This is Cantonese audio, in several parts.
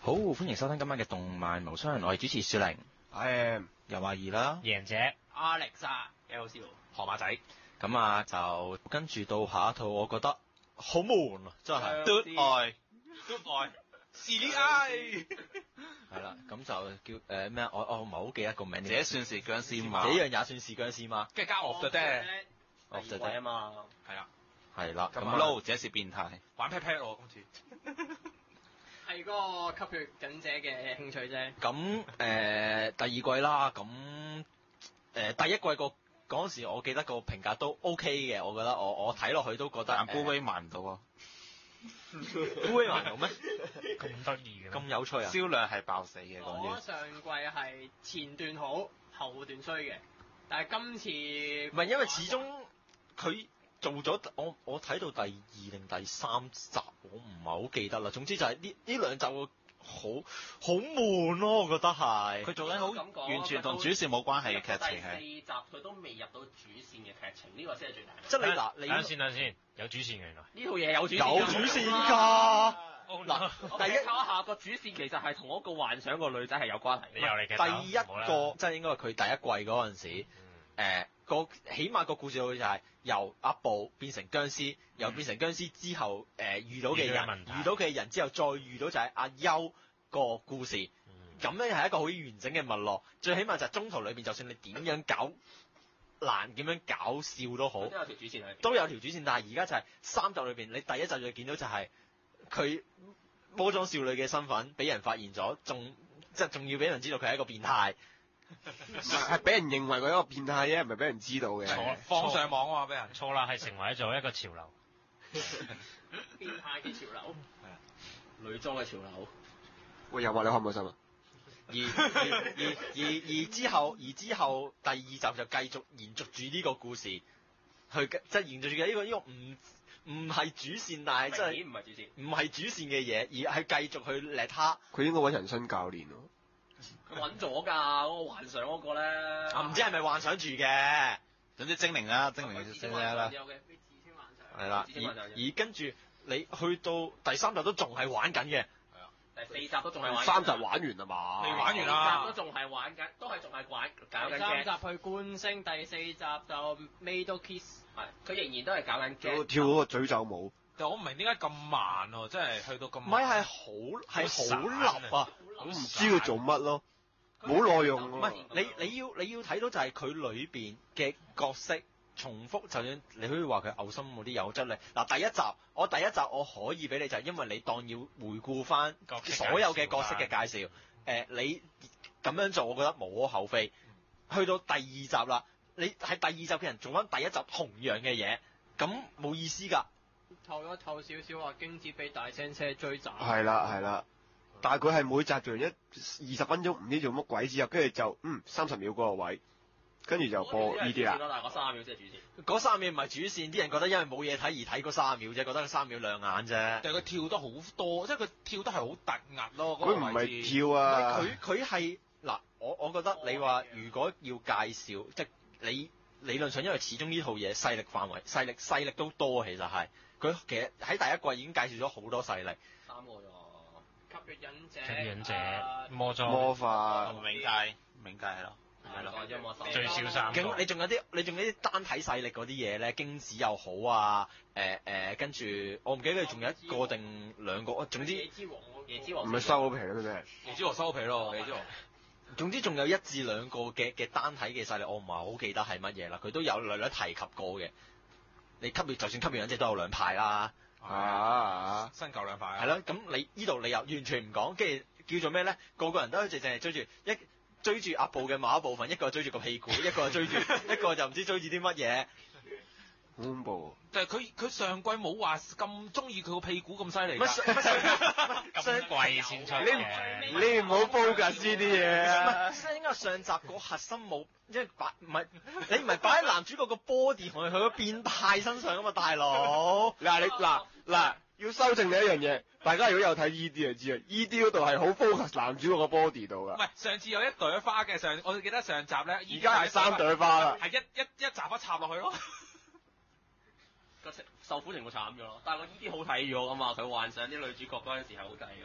好，歡迎收聽今晚嘅動漫無雙，我係主持雪玲， 又話二啦， 贏者 Alex 啊，幾好笑， 河馬仔。咁啊，就跟住到下一套，我覺得好悶啊，真係。 奪愛，CDI， 係啦，咁就叫咩？我唔係好記得個名。 這算是僵屍嗎？ 這樣也算是僵屍嗎？ 跟住加 of the dead， 第二位啊嘛， 係啦， 係啦， 咁 low，這是變態，玩 pat pat 喎今次。 係嗰個吸血忍者嘅興趣啫。 咁第二季啦，咁第一季嗰陣時，我記得個評價都 OK 嘅，我覺得我睇落去都覺得。 但高威賣唔到啊！ 高威賣唔到咩？ 咁得意嘅， 咁有趣啊！ 銷量係爆死嘅講我嘢。 上季係前段好，後段衰嘅，但係今次唔係因為始終佢做咗我睇到第2定第3集，我唔係好記得啦。總之就係呢兩集好悶咯，我覺得係。 佢做緊好完全同主線冇關係嘅劇情係。 第4集佢都未入到主線嘅劇情，呢個先係最大。 即係你等先，有主線嘅原來。 呢套嘢有主線。 有主線㗎。 嗱，第一睇下個主線其實係同嗰個幻想個女仔係有關係。 你又嚟嘅。 第一個即係應該係佢第一季嗰陣時，起碼個故事會就係由阿布變成僵屍，由變成僵屍之後遇到嘅人之後再遇到就係阿優個故事，咁樣係一個好完整嘅脈絡。最起碼就係中途裏邊，就算你點樣搞難點樣搞笑都好， 都有條主線都有條主線。但係而家就係3集裏邊，你第一集就見到就係佢魔裝少女嘅身份俾人發現咗，仲要俾人知道佢係一個變態。 係俾人認為佢一個變態啫，唔係俾人知道嘅。 錯， 放上網啊嘛，俾人錯啦，係成為咗一個潮流。 變態嘅潮流，係啊，女裝嘅潮流。 喂，又話你開唔開心啊？ 而之後第2集就繼續延續住呢個故事，即係延續住嘅呢個唔係主線，但係真係唔係主線嘅嘢，而係繼續去叻他。 佢應該揾人生教練喎。 佢揾咗㗎，嗰個幻想嗰個咧。 唔知係咪幻想住嘅？ 總之精靈啦，精靈嘅精靈啦。 有嘅，俾自稱幻想。 係啦，而跟住你去到第3集都仲係玩緊嘅。 第4集都仲係玩。 3集玩完啦嘛？ 未玩完啦。 4集都仲係玩緊，都係仲係玩搞緊嘅。第3集去觀星，第4集就 Made Kiss。係，佢仍然都係搞緊嘅。 跳嗰個詛咒舞。 但我唔明點解咁慢喎，真係去到咁。 唔係係好立啊！ 我唔知佢做乜咯，冇內容。 唔係你要睇到就係佢裏邊嘅角色重複，就算你可以話佢嘔心嗰啲有質力。嗱，第一集我可以俾你，就係因為你當要回顧翻所有嘅角色嘅介紹。你咁樣做，我覺得無可厚非。去到第2集啦，你係第2集嘅人做翻第1集同樣嘅嘢，咁冇意思㗎。 透少少話京子俾大聲車追斬。 係啦，但係佢係每集做完20分鐘，唔知做乜鬼之後，跟住就30秒嗰個位，跟住就播呢啲啦。 但係嗰3秒先係主線。 嗰3秒唔係主線，啲人覺得因為冇嘢睇而睇嗰3秒啫，覺得佢3秒亮眼啫。 但係佢跳得好多，即係佢跳得係好突兀咯。 佢唔係跳啊， 佢係嗱，我覺得你話如果要介紹，即係你理論上，因為始終呢套嘢勢力範圍勢力都多，其實係佢其實喺第1季已經介紹咗好多勢力。 3個啫。吸血忍者、 魔裝、 魔法、 冥界係咯。 係咯， 最少3個。 你仲有啲單體勢力嗰啲嘢咧，京子又好啊，跟住我唔記得佢仲有一個定2個，總之夜之王唔係收咗皮啦佢咩？ 夜之王收皮咯，夜之王。 總之仲有1至2個嘅單體嘅勢力，我唔係好記得係乜嘢啦。佢都有略提及過嘅。你就算吸血忍者都有2派啦。 新舊2派啊。 係咯，咁你呢度你又完全唔講，跟住叫做咩咧？個人都淨係追住阿布嘅某一部分，一個追住個屁股，一個就唔知追住啲乜嘢。 好恐怖。 但係佢上季冇話咁中意佢個屁股咁犀利。 咁貴先出嘅。 你唔好煲緊呢啲嘢啊！ 應該上集個核心冇，即係你唔係擺喺男主角個 body 同佢個變態身上啊嘛，大佬。 嗱，要修正你一樣嘢，大家如果有睇 E.D. 就知啊，E.D. 嗰度係好 focus 男主角個 body 度噶。 唔係上次有一朵花嘅，我記得上集咧， 而家係3朵花啦， 係一集插落去咯。 個受苦情況慘咗咯，但係個 E.D. 好睇咗噶嘛，佢幻想啲女主角嗰陣時係好睇嘅。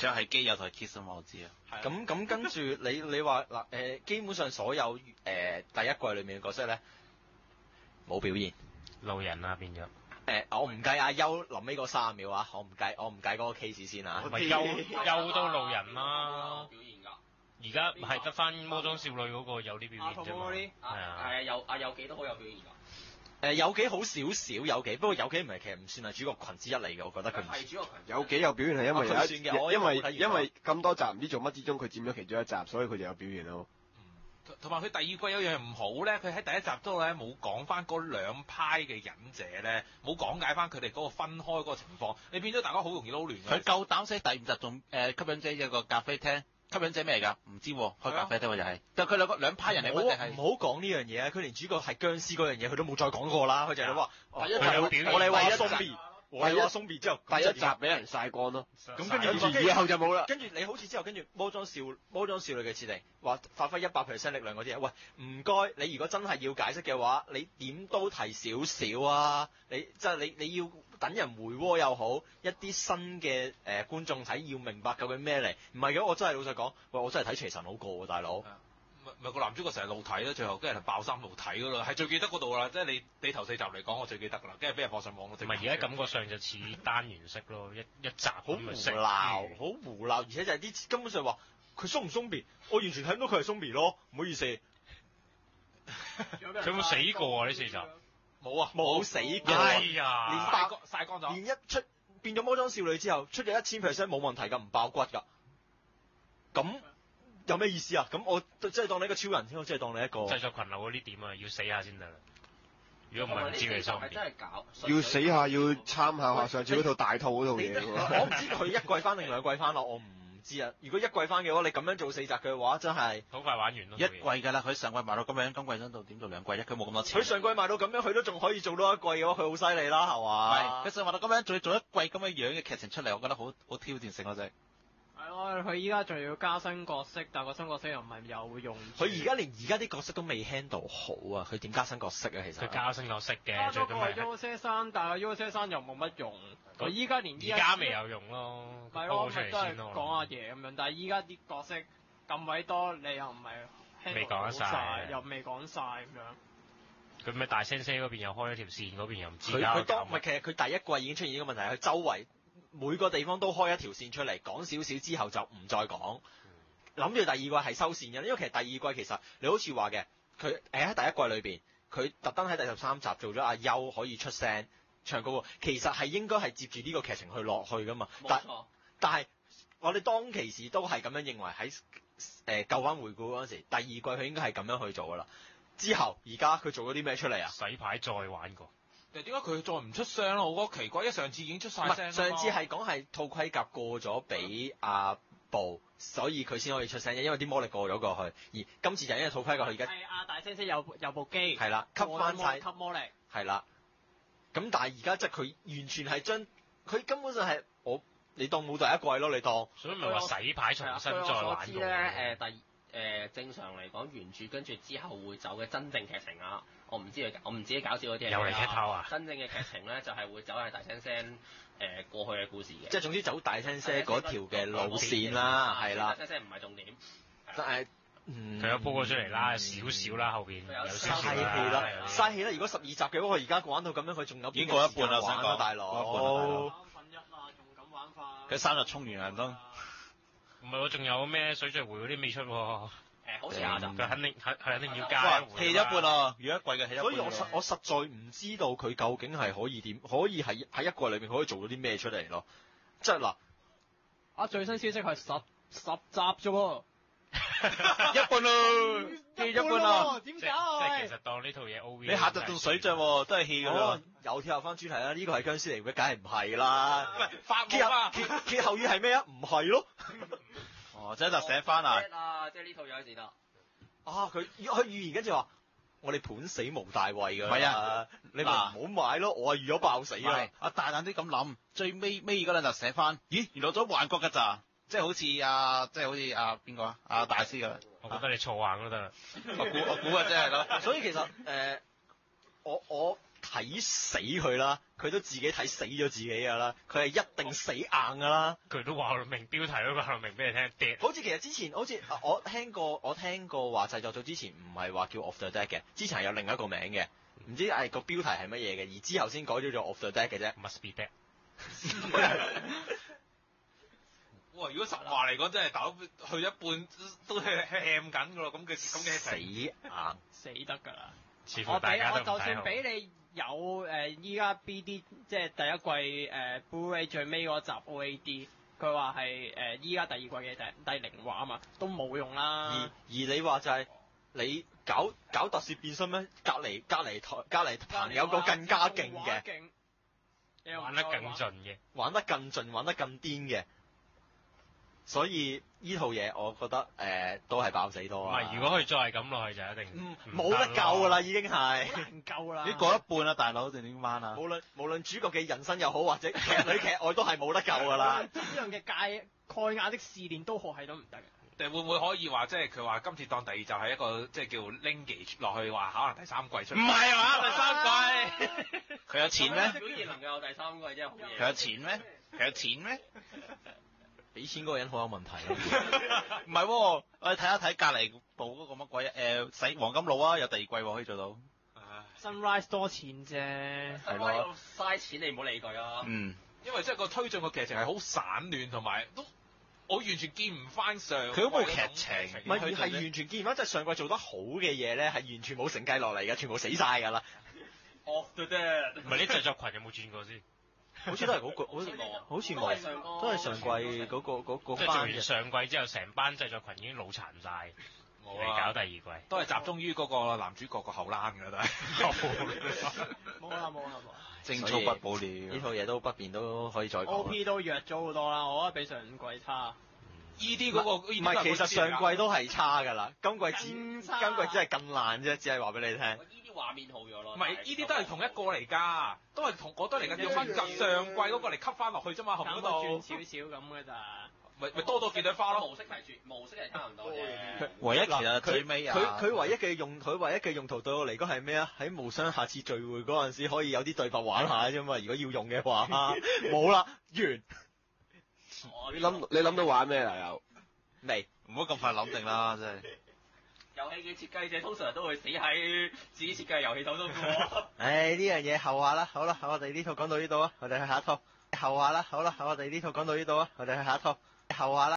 最後係基友同 Kiss 啊嘛，我知啊。 咁跟住你話嗱基本上所有第一季裏面嘅角色咧冇表現， 路人啊變咗。 我唔計阿優臨尾嗰30秒啊，我唔計嗰個 case 先啊。 咪優都路人啦。 表現㗎。 而家係得翻魔裝少女嗰個有啲表現啫嘛。係啊。 有幾都好有表現㗎。 有幾好少少有幾，不過有幾其實唔算係主角群之一嚟嘅，我覺得佢唔係主角群。 有幾有表現係因為佢算嘅我因為咁多集唔知做乜之中佢佔咗其中一集，所以佢就有表現咯。 同埋佢第二季有樣唔好咧，佢喺第一集都咧冇講翻嗰兩派嘅忍者咧，冇講解翻佢哋嗰個分開嗰個情況，你變咗大家好容易撈亂㗎。 佢夠膽寫第5集仲吸引者有個咖啡廳，吸引者咩嚟㗎？唔知喎，開咖啡廳喎就係。但佢兩派人嚟㗎，定係唔好講呢樣嘢啊！佢連主角係僵屍嗰樣嘢佢都冇再講過啦，佢就係話第一佢有表現我哋話第一 zombie，我哋話 zombie 之後第一集俾人曬乾咯， 咁跟住以後就冇啦。 跟住你好似之後跟住魔裝少女嘅設定，話發揮100% 力量嗰啲嘢，喂唔該，你如果真係要解釋嘅話，你點都提少少啊！你即係你要等人回窩又好，一啲新嘅觀眾睇要明白究竟咩嚟，唔係嘅我真係老實講，喂我真係睇邪神好過喎，大佬。 咪個男主角成日露體啦，最後跟人爆衫露體嗰度，係最記得嗰度啦。即係你頭4集嚟講，我最記得㗎啦，跟住俾人放上網咯。 同埋而家感覺上就似單元式咯，一集好胡咁就鬧，好胡鬧，而且就係啲根本上話佢鬆唔鬆別，我完全睇唔到佢係鬆別咯，唔好意思。 佢有冇死過啊？呢4集冇啊，冇死過。 哎呀， 連曬乾咗， 連一出變咗魔裝少女之後，出咗1000% 冇問題㗎，唔爆骨㗎。咁有咩意思啊？咁我即係當你一個超人先，我即係當你一個製作群流嗰啲點啊，要死下先得啦。如果唔係唔知佢收係真係搞。 要死下要參考下上次嗰套大套嗰套嘢喎。 我唔知佢一季翻定2季翻咯，我唔知啊。如果一季翻嘅話，你咁樣做4集嘅話，真係好快玩完咯。 一季㗎啦，佢上季賣到咁樣，今季想到點做2季啫？佢冇咁多錢。 佢上季賣到咁樣，佢都仲可以做到一季嘅話，佢好犀利啦，係嘛？ 係，佢上賣到咁樣，仲要做一季咁嘅樣嘅劇情出嚟，我覺得好挑戰性嗰隻。 係咯，佢依家仲要加新角色，但個新角色又唔係有用。 佢而家連而家啲角色都未 handle 好啊！佢點加新角色啊？其實佢加新角色嘅， 加咗個最緊係 U-C-3，但係 U-C-3又冇乜用。佢依家連而家未有用咯， 係咯， 出咪都係嚟先咯。 講下嘢咁樣，但係依家啲角色咁鬼多，你又唔係未講得晒又未講晒咁樣。 佢咪大聲聲嗰邊又開一條線，嗰邊又唔知佢搞佢當唔係其實佢第一季已經出現呢個問題，佢周圍每個地方都開一條線出嚟，講少少之後就唔再講，諗住第二季係收線嘅，因為其實第二季其實你好似話嘅，佢喺第一季裏邊，佢特登喺第13集做咗阿優可以出聲唱歌喎，其實係應該係接住呢個劇情去落去噶嘛，但係我哋當其時都係咁樣認為喺舊番回顧嗰陣時，第二季佢應該係咁樣去做噶啦，之後而家佢做咗啲咩出嚟啊？ 洗牌再玩過。 點解佢再唔出聲咯？我覺得奇怪，因為上次已經出晒聲。 上次係講係套盔甲過咗俾阿布，所以佢先可以出聲，因為啲魔力過咗過去。而今次就因為套盔甲佢而家係阿大聲聲有部機， 係啦，吸翻晒吸魔力， 係啦。咁但係而家即係佢完全係將佢根本上係你當冇第一季咯，你當。 所以咪話洗牌重新再玩過。 據我所知咧，正常嚟講原著跟住之後會走嘅真正劇情啊，我唔知你搞笑嗰啲又嚟劇透啊！ 真正嘅劇情咧就係會走係大聲聲過去嘅故事嘅。 即係總之走大聲聲嗰條嘅路線啦，係啦。 大聲聲唔係重點。 但係佢有鋪過出嚟啦，少少啦，後邊有少少嘥氣啦，嘥氣啦！如果12集嘅話，佢而家玩到咁樣，佢仲有已經過一半啦， 玩啊，大佬。 3分1啦，仲咁玩法。 佢3日衝完啊都。 唔係喎，仲有咩水著回嗰啲未出喎？ 好似下集。 佢肯定要加。 棄咗一半咯，如果一季嘅棄咗一半。 所以我實在唔知道佢究竟係可以點，可以喺一季裏邊可以做到啲咩出嚟咯。即係嗱， 最新消息係10集啫喎。 一半咯，棄一半咯。 點即係其實當呢套嘢 O V。 你下集仲水著喎，都係棄㗎啦。 又跳入翻主題啦，呢個係僵屍嚟嘅，梗係唔係啦？ 喂，發夢啊！ 歇後語係咩啊？唔係咯。 哦，即係就寫翻啊！ 即係呢套有字得。 佢預言跟住話，我哋盤死無大謂㗎。 唔係啊， 你咪唔好買咯，我係預咗爆死啊！ 大膽啲咁諗，最尾嗰兩集寫翻，咦，原來咗幻覺㗎咋？即係好似邊個啊？阿大師㗎。 我覺得你錯硬都得啦。 我估啊，真係咯。 所以其實我睇死佢啦，佢都自己睇死咗自己㗎啦，佢係一定死硬㗎啦。 佢都話明標題都話明俾你聽跌。 好似其實之前好似我聽過話製作組之前唔係話叫 Off the Deck 嘅，之前係有另一個名嘅，唔知係個標題係乜嘢嘅，而之後先改咗做 Off the Deck 嘅啫。 Must be dead。 哇！如果實話嚟講，真係大佬去一半都係喊緊㗎咯，咁嘅死硬死得㗎啦！ 似乎大家都唔睇好。 我就算俾你有依家 BD 即係第一季Blu-ray 最尾嗰集 OAD，佢話係依家第二季嘅第零話啊嘛，都冇用啦。 而你話就係你搞特攝變身咩？隔離棚有個更加勁嘅， 玩得更盡嘅， 玩得更盡，玩得更癲嘅。所以呢套嘢我覺得都係爆死多啊！ 唔係，如果佢再係咁落去就一定冇得救㗎啦，已經係難救啦。 你過一半啦，大佬定點玩啊？ 無論主角嘅人生又好，或者劇裏劇外都係冇得救㗎啦。 呢樣嘅蓋亞的試煉都學係都唔得嘅。 定會唔會可以話即係佢話今次當第二集係一個即係叫 linkage 落去話可能第三季出？ 唔係嘛？第三季佢有錢咩？ 表現能夠有第三季真係好嘢。 佢有錢咩？佢有錢咩？ 俾錢嗰個人好有問題。 唔係喎，我哋睇一睇隔離部嗰個乜鬼洗黃金路啊，有第二季喎，可以做到。 Sunrise 多錢啫， 係咯， 嘥錢你唔好理佢啊。 嗯， 因為即係個推進個劇情係好散亂，同埋都我完全見唔翻上。 佢嗰部劇情唔係完全見唔翻，即係上季做得好嘅嘢咧，係完全冇承繼落嚟嘅，全部死晒㗎啦。 Off the Deck。 唔係啲製作群有冇轉過先？ 好似都係嗰個，好似冇，都係上季嗰個即係做完上季之後，成班製作群已經腦殘晒，嚟搞第二季， 都係集中於嗰個男主角個後欄㗎啦，都係。 冇啦。 正操不保了。 呢套嘢都不便都可以再講。 OP 都弱咗好多啦，我覺得比上五季差。 E.D. 嗰個唔係，其實上季都係差㗎啦，今季只係更爛啫，只係話俾你聽。 E.D. 畫面好咗咯。 唔係，E.D. 都係同一個嚟㗎，都係同我都嚟緊，用翻上季嗰個嚟吸翻落去啫嘛，後面嗰度。 轉少少咁㗎咋。 咪多到幾朵花咯。 模式係差唔多啫。 唯一其實最尾佢唯一嘅用途對我嚟講係咩啊？喺無雙下次聚會嗰陣時可以有啲對白玩下啫嘛，如果要用嘅話，冇啦，完。 你諗到玩咩啦又？ 未， 唔好咁快諗定啦，真係。 遊戲嘅設計者通常都會死喺自己設計遊戲手中㗎。 唉，呢樣嘢後話啦，好啦，我哋呢套講到呢度啊，我哋去下一套。後話啦，好啦，我哋呢套講到呢度啊，我哋去下一套。後話啦。